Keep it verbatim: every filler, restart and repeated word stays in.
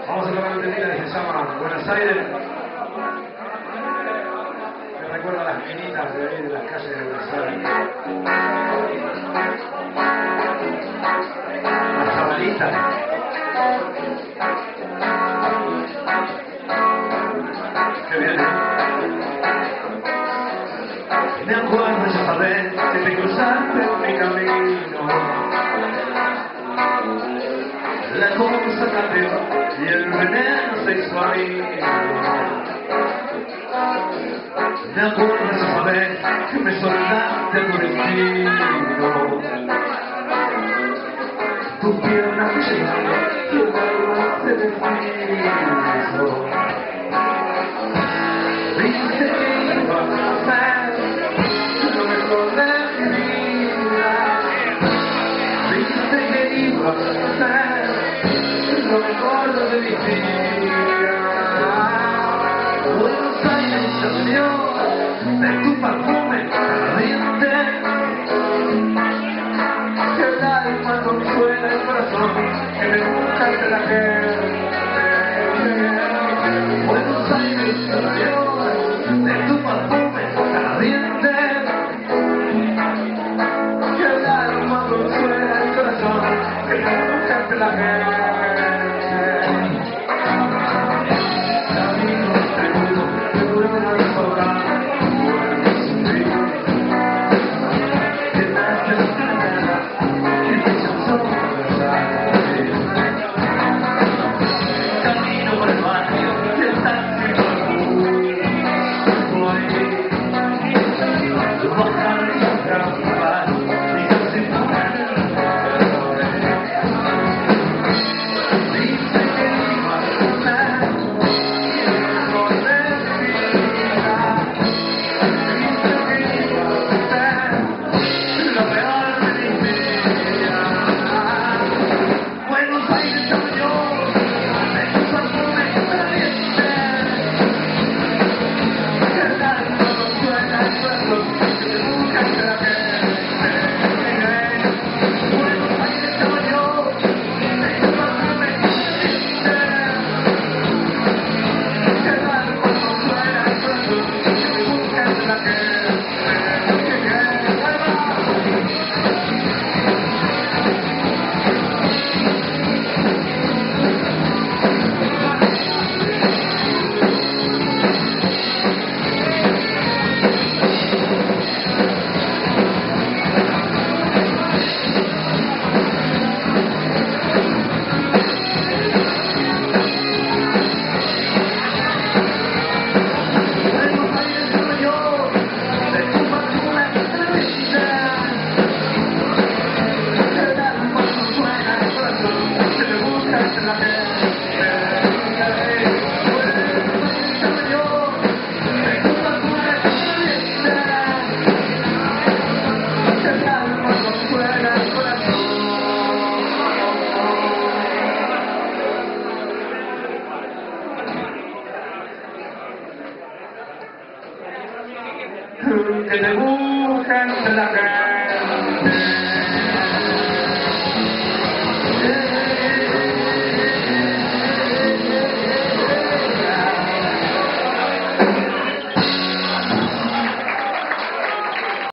Vamos a tocar un temita que se llama Buenos Aires. Me recuerda a las minitas de ahí de las calles de Buenos Aires. Las sabanitas. Qué bien, ¿eh? Me acuerdo esa vez que te cruzaste en mi camino. La cosa cambió y el veneno se hizo amigo. Me acuerdo esa vez que me soltaste tu destino. Tu pierna me llevaba y el alma se me hizo. Viste que iba a ser lo mejor de mi vida. Viste que iba a ser lo mejor de mi vida. Buenos Aires cambió de tu perfume ardiente. Que el alma consuela el corazón que me busca entre la gente.